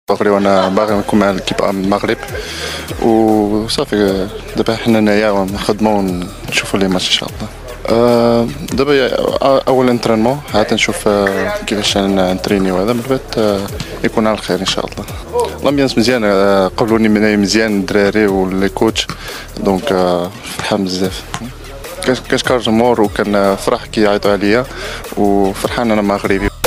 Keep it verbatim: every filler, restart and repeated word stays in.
المغرب وانا باغي نكون مع الكيب المغرب وصافي. دابا حنا هنايا نخدموا ونشوفوا لي ماتش ان شاء الله. أه دابا اول انترينمون عاد نشوف أه كيفاش نتريني وهذا من بعد أه يكون على الخير ان شاء الله. الامبيانس مزيان، أه قبلوني مني مزيان الدراري واللي كوتش، دونك أه فرحان بزاف. كاش كاش جمهور وكان فرح كي يعيطوا عليا وفرحان انا مغربي.